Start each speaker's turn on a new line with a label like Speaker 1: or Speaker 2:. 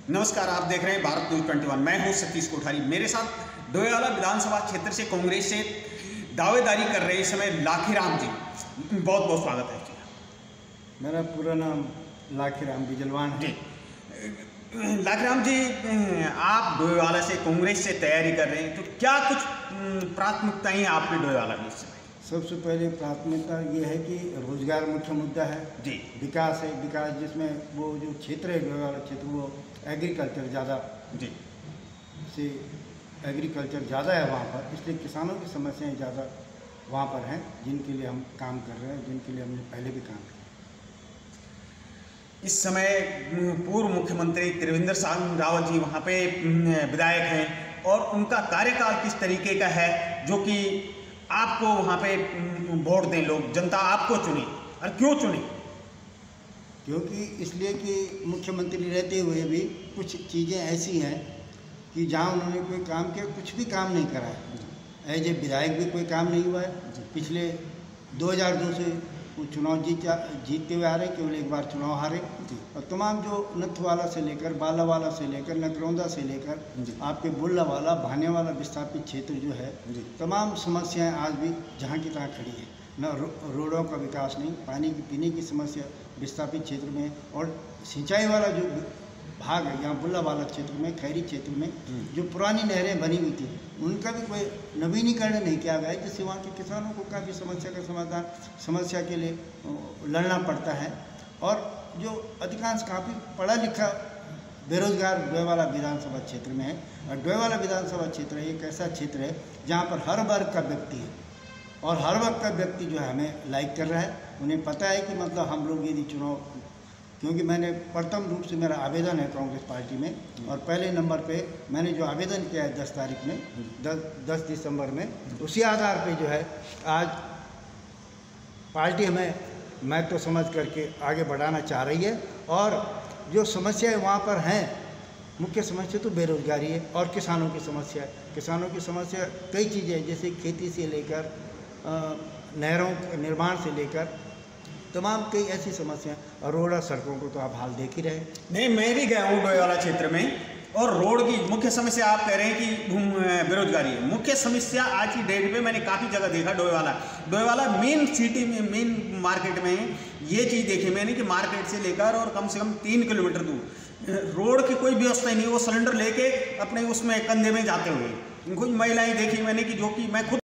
Speaker 1: नमस्कार, आप देख रहे हैं भारत न्यूज 21। मैं हूं सतीश कोठारी। मेरे साथ डोईवाला विधानसभा क्षेत्र से कांग्रेस से दावेदारी कर रहे इस समय लाखीराम जी। बहुत बहुत स्वागत है जी।
Speaker 2: मेरा पूरा नाम लाखीराम बिजलवान है
Speaker 1: जी। लाखीराम जी, आप डोईवाला से कांग्रेस से तैयारी कर रहे हैं, तो क्या कुछ प्राथमिकताएं हैं आपकी डोईवाला में इस समय?
Speaker 2: सबसे पहले प्राथमिकता ये है कि रोजगार मुख्य मुद्दा है
Speaker 1: जी।
Speaker 2: विकास है, विकास जिसमें वो जो क्षेत्र है डोईवाला क्षेत्र वो एग्रीकल्चर ज़्यादा
Speaker 1: जी
Speaker 2: से एग्रीकल्चर ज़्यादा है वहाँ पर, इसलिए किसानों की समस्याएं ज़्यादा वहाँ पर हैं, जिनके लिए हम काम कर रहे हैं, जिनके लिए हमने पहले भी काम किया।
Speaker 1: इस समय पूर्व मुख्यमंत्री त्रिवेंद्र सिंह रावत जी वहाँ पे विधायक हैं और उनका कार्यकाल किस तरीके का है जो कि आपको वहाँ पे वोट दें, लोग जनता आपको चुने, और क्यों चुने?
Speaker 2: क्योंकि इसलिए कि मुख्यमंत्री रहते हुए भी कुछ चीज़ें ऐसी हैं कि जहाँ उन्होंने कोई काम किया, कुछ भी काम नहीं करा है। एज ए विधायक भी कोई काम नहीं हुआ है। पिछले 2002 से वो चुनाव जीतते हुए आ रहे, केवल एक बार चुनाव हारे। और तमाम जो नथवाला से लेकर बालावाला से लेकर नगरौंदा से लेकर आपके बुल्लावाला भानेवाला विस्थापित क्षेत्र जो है, तमाम समस्याएं आज भी जहाँ की तहाँ खड़ी है। न रोडों का विकास नहीं, पानी की पीने की समस्या विस्थापित क्षेत्र में, और सिंचाई वाला जो भाग है यहाँ बुल्लावाला क्षेत्र में, खैरी क्षेत्र में जो पुरानी नहरें बनी हुई थी उनका भी कोई नवीनीकरण नहीं किया गया है, जिससे वहाँ के किसानों को काफ़ी समस्या के लिए लड़ना पड़ता है। और जो अधिकांश काफ़ी पढ़ा लिखा बेरोजगार डोईवाला विधानसभा क्षेत्र में है। और डोईवाला विधानसभा क्षेत्र एक ऐसा क्षेत्र है जहाँ पर हर वर्ग का व्यक्ति है, और हर वर्ग का व्यक्ति जो है हमें लाइक कर रहा है। उन्हें पता है कि मतलब हम लोग यदि चुनाव, क्योंकि मैंने प्रथम रूप से मेरा आवेदन है कांग्रेस पार्टी में, और पहले नंबर पे मैंने जो आवेदन किया है 10 तारीख में 10 दिसंबर में, उसी आधार पे जो है आज पार्टी हमें मैं तो समझ करके आगे बढ़ाना चाह रही है। और जो समस्याएं वहाँ पर हैं, मुख्य समस्या तो बेरोजगारी है और किसानों की समस्या है। किसानों की समस्या कई चीज़ें हैं, जैसे खेती से लेकर नहरों निर्माण से लेकर तमाम कई ऐसी समस्याएं, और रोड और सड़कों को तो आप हाल देख ही रहे हैं।
Speaker 1: नहीं, मैं भी गया हूँ डोईवाला क्षेत्र में, और रोड की मुख्य समस्या आप कह रहे हैं कि बेरोजगारी है। मुख्य समस्या आज की डेट में मैंने काफ़ी जगह देखा, डोईवाला मेन सिटी में, मेन मार्केट में ये चीज़ देखी मैंने कि मार्केट से लेकर और कम से कम 3 किलोमीटर दूर रोड की कोई व्यवस्था ही नहीं। वो सिलेंडर लेके अपने उसमें कंधे में जाते हुए कुछ महिलाएं देखी मैंने कि जो कि मैं खुद